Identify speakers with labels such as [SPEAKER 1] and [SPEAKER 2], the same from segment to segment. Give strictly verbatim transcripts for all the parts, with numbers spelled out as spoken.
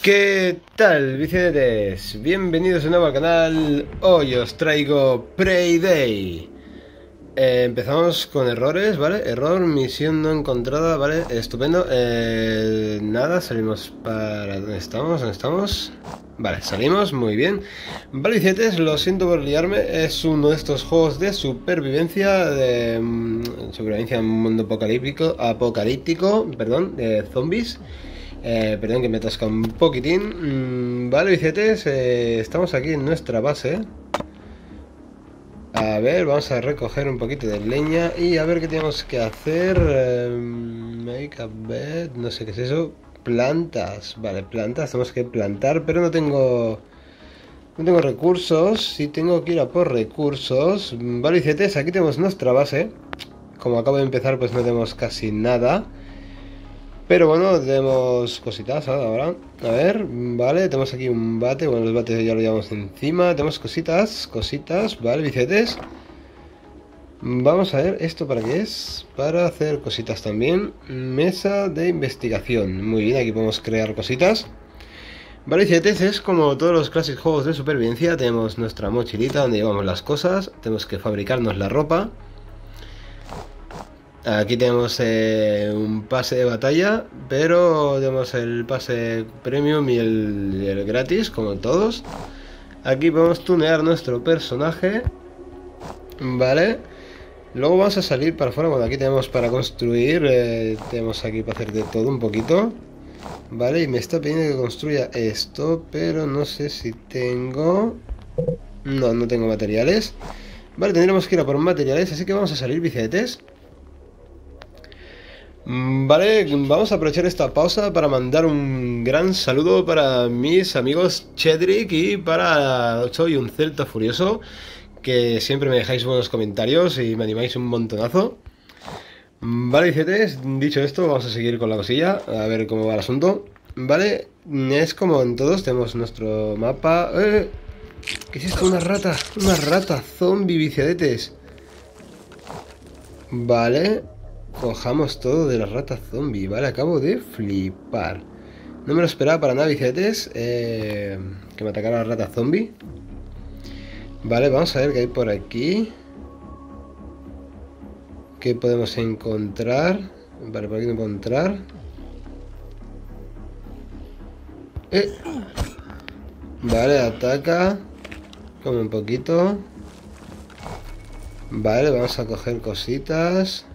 [SPEAKER 1] ¿Qué tal, bicicletes? Bienvenidos de nuevo al canal. Hoy os traigo Prey Day. eh, Empezamos con errores, ¿vale? Error, misión no encontrada, ¿vale? Estupendo. eh, Nada, salimos para... ¿Dónde estamos? ¿Dónde estamos? Vale, salimos, muy bien. Vale, bicicletes, lo siento por liarme. Es uno de estos juegos de supervivencia, de mm, supervivencia en un mundo apocalíptico, apocalíptico, perdón, de zombies. Eh, perdón que me atasca un poquitín. mm, Vale, bicicletes, eh, estamos aquí en nuestra base. A ver, vamos a recoger un poquito de leña y a ver qué tenemos que hacer. eh, Make a bed, no sé qué es eso. Plantas, vale, plantas, tenemos que plantar, pero no tengo... No tengo recursos, sí tengo que ir a por recursos. Vale, bicicletes, aquí tenemos nuestra base. Como acabo de empezar, pues no tenemos casi nada. Pero bueno, tenemos cositas ahora. A ver, vale, tenemos aquí un bate. Bueno, los bates ya lo llevamos encima. Tenemos cositas, cositas, vale, bicicletes. Vamos a ver, ¿esto para qué es? Para hacer cositas también. Mesa de investigación. Muy bien, aquí podemos crear cositas. Vale, bicicletes, es como todos los clásicos juegos de supervivencia. Tenemos nuestra mochilita donde llevamos las cosas. Tenemos que fabricarnos la ropa. Aquí tenemos eh, un pase de batalla, pero tenemos el pase premium y el, y el gratis, como todos. Aquí podemos tunear nuestro personaje. Vale. Luego vamos a salir para afuera. Bueno, aquí tenemos para construir. Eh, tenemos aquí para hacer de todo un poquito. Vale, y me está pidiendo que construya esto, pero no sé si tengo... No, no tengo materiales. Vale, tendremos que ir a por materiales, así que vamos a salir, bicicletes. Vale, vamos a aprovechar esta pausa para mandar un gran saludo para mis amigos Chedrick y para Soy un Celta Furioso, que siempre me dejáis buenos comentarios y me animáis un montonazo. Vale, bicicletes, dicho esto, vamos a seguir con la cosilla, a ver cómo va el asunto. Vale, es como en todos, tenemos nuestro mapa. ¡Eh! ¿Qué es esto? Una rata, una rata zombie, bicicletes. Vale. Cojamos todo de la rata zombie, vale, acabo de flipar. No me lo esperaba para nada, bicicletes, eh, que me atacara la rata zombie. Vale, vamos a ver qué hay por aquí. ¿Qué podemos encontrar? Vale, por aquí no puedo entrar. Eh. Vale, ataca. Come un poquito. Vale, vamos a coger cositas.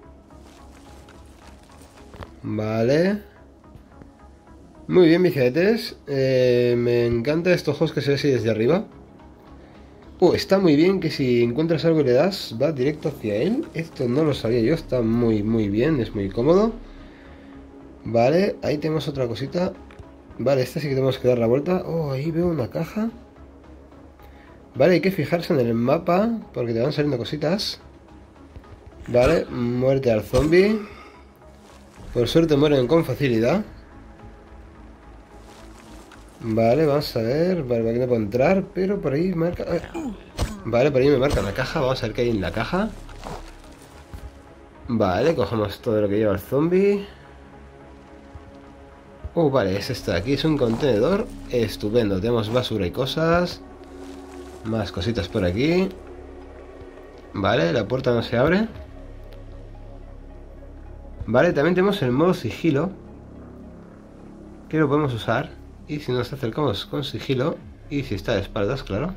[SPEAKER 1] Vale. Muy bien, bicicletes. Eh, me encantan estos juegos que se ve así desde arriba. Uh, está muy bien que si encuentras algo y le das, va directo hacia él. Esto no lo sabía yo, está muy muy bien, es muy cómodo. Vale, ahí tenemos otra cosita. Vale, esta sí que tenemos que dar la vuelta. Oh, ahí veo una caja. Vale, hay que fijarse en el mapa porque te van saliendo cositas. Vale, muerte al zombie. Por suerte mueren con facilidad. Vale, vamos a ver. Vale, por aquí no puedo entrar, pero por ahí marca... Vale, por ahí me marca la caja. Vamos a ver qué hay en la caja. Vale, cogemos todo lo que lleva el zombie. Oh, vale, es esto de aquí. Es un contenedor estupendo. Tenemos basura y cosas. Más cositas por aquí. Vale, la puerta no se abre. Vale, también tenemos el modo sigilo, que lo podemos usar. Y si nos acercamos con sigilo, y si está de espaldas, claro.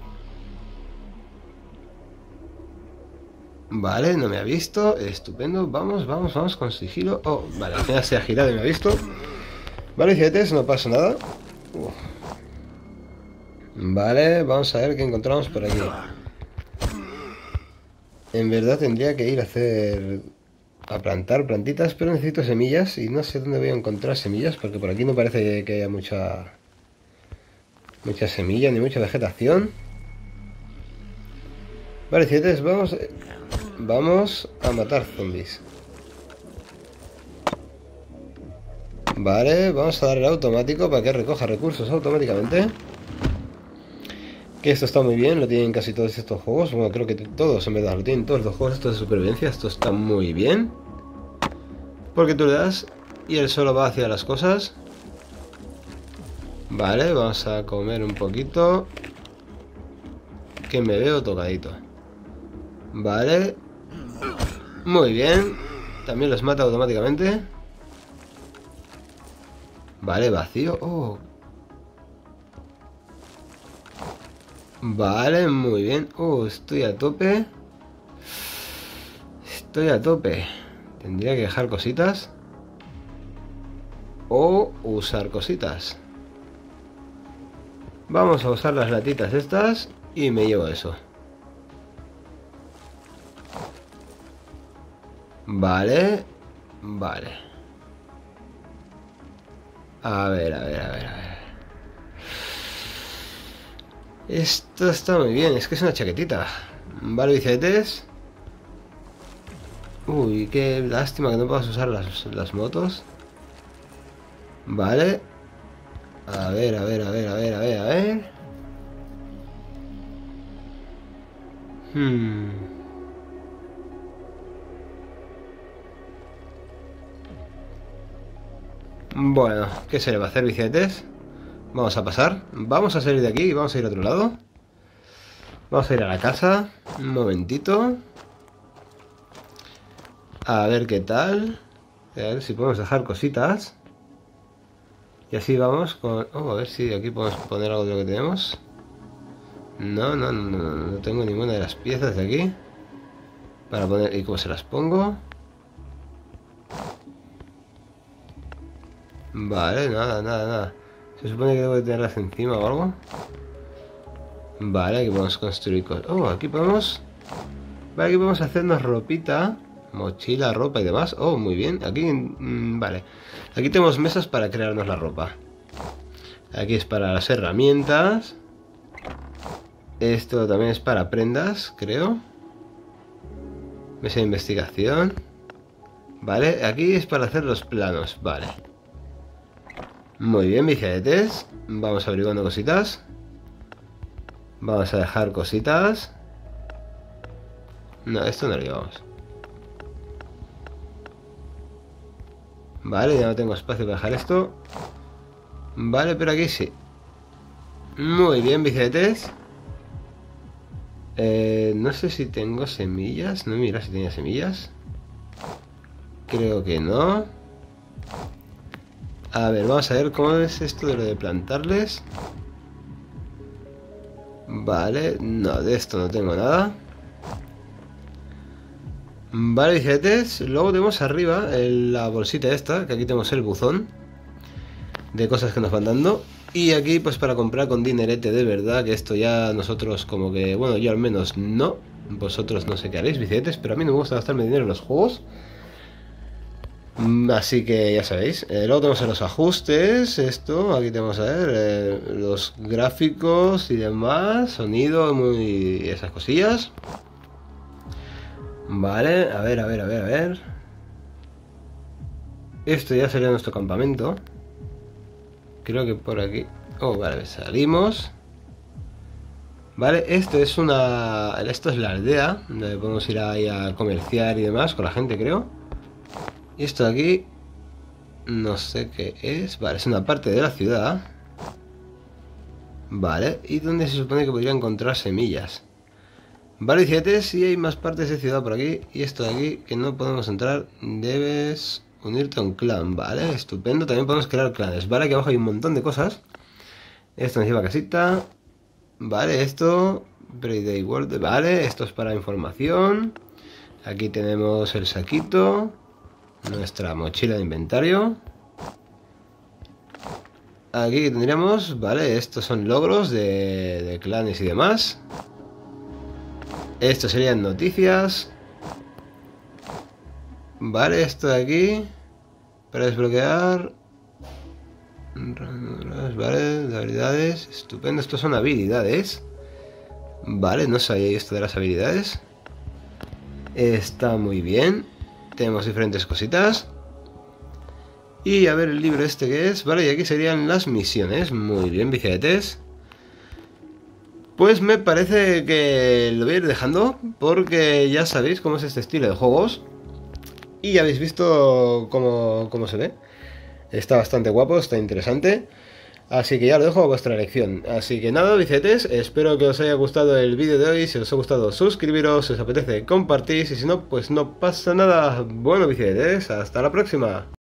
[SPEAKER 1] Vale, no me ha visto, estupendo. Vamos, vamos, vamos con sigilo. Oh, vale, al final se ha girado y me ha visto. Vale, bicicletes, no pasa nada. Uf. Vale, vamos a ver qué encontramos por aquí. En verdad tendría que ir a hacer... a plantar plantitas, pero necesito semillas y no sé dónde voy a encontrar semillas porque por aquí no parece que haya mucha mucha semilla ni mucha vegetación. Vale, bicicletes, vamos vamos a matar zombies. Vale, vamos a darle automático para que recoja recursos automáticamente. Que esto está muy bien, lo tienen casi todos estos juegos. Bueno, creo que todos en verdad lo tienen todos los juegos estos de supervivencia. Esto está muy bien, porque tú le das y él solo va hacia las cosas. Vale, vamos a comer un poquito. Que me veo tocadito. Vale. Muy bien. También los mata automáticamente. Vale, vacío. Oh. Vale, muy bien. Oh, estoy a tope. Estoy a tope. Tendría que dejar cositas. O usar cositas. Vamos a usar las latitas estas. Y me llevo eso. Vale. Vale. A ver, a ver, a ver, a ver. Esto está muy bien. Es que es una chaquetita. Vale, bicicletes. Uy, qué lástima que no puedas usar las, las motos. Vale. A ver, a ver, a ver, a ver, a ver, a ver. Hmm. Bueno, ¿qué se le va a hacer, bicicletes? Vamos a pasar. Vamos a salir de aquí y vamos a ir a otro lado. Vamos a ir a la casa. Un momentito. A ver qué tal. A ver si podemos dejar cositas. Y así vamos con... Oh, a ver si aquí podemos poner algo de lo que tenemos. No, no, no, no, no tengo ninguna de las piezas de aquí. Para poner... ¿Y cómo se las pongo? Vale, nada, nada, nada. Se supone que debo de tenerlas encima o algo. Vale, aquí podemos construir cosas. Oh, aquí podemos... Vale, aquí podemos hacernos ropita. Mochila, ropa y demás. Oh, muy bien. Aquí, mmm, vale. Aquí tenemos mesas para crearnos la ropa. Aquí es para las herramientas. Esto también es para prendas, creo. Mesa de investigación. Vale, aquí es para hacer los planos. Vale. Muy bien, bicicletes. Vamos averiguando cositas. Vamos a dejar cositas. No, esto no lo llevamos. Vale, ya no tengo espacio para dejar esto. Vale, pero aquí sí. Muy bien, bicicletes. Eh, no sé si tengo semillas. No, mira si tenía semillas. Creo que no. A ver, vamos a ver cómo es esto de lo de plantarles. Vale, no, de esto no tengo nada. Vale, bicicletes. Luego tenemos arriba el- la bolsita esta, que aquí tenemos el buzón de cosas que nos van dando. Y aquí pues para comprar con dinerete de verdad, que esto ya nosotros como que, bueno, yo al menos no. Vosotros no sé qué haréis, bicicletes, pero a mí no me gusta gastarme dinero en los juegos. Mm, Así que ya sabéis. Eh, luego tenemos los ajustes, esto, aquí tenemos a ver, eh, los gráficos y demás, sonido, muy esas cosillas. Vale, a ver, a ver, a ver, a ver. Esto ya sería nuestro campamento. Creo que por aquí... Oh, vale, salimos. Vale, esto es una... Esto es la aldea, donde podemos ir ahí a comerciar y demás con la gente, creo. Y esto de aquí... No sé qué es. Vale, es una parte de la ciudad. Vale, y donde se supone que podría encontrar semillas. Vale, bicicletes, sí hay más partes de ciudad por aquí. Y esto de aquí, que no podemos entrar. Debes unirte a un clan. Vale, estupendo. También podemos crear clanes. Vale, aquí abajo hay un montón de cosas. Esto nos lleva a casita. Vale, esto... Everyday World. Vale, esto es para información. Aquí tenemos el saquito. Nuestra mochila de inventario. Aquí tendríamos... Vale, estos son logros de, de clanes y demás. Esto serían noticias. Vale, esto de aquí. Para desbloquear. Vale, habilidades. Estupendo, estos son habilidades. Vale, no sabía esto de las habilidades. Está muy bien. Tenemos diferentes cositas. Y a ver el libro este que es. Vale, y aquí serían las misiones. Muy bien, bicicletes. Pues me parece que lo voy a ir dejando, porque ya sabéis cómo es este estilo de juegos. Y ya habéis visto cómo, cómo se ve. Está bastante guapo, está interesante. Así que ya lo dejo a vuestra elección. Así que nada, bicetes, espero que os haya gustado el vídeo de hoy. Si os ha gustado, suscribiros, si os apetece, compartís. Y si no, pues no pasa nada. Bueno, bicetes, hasta la próxima.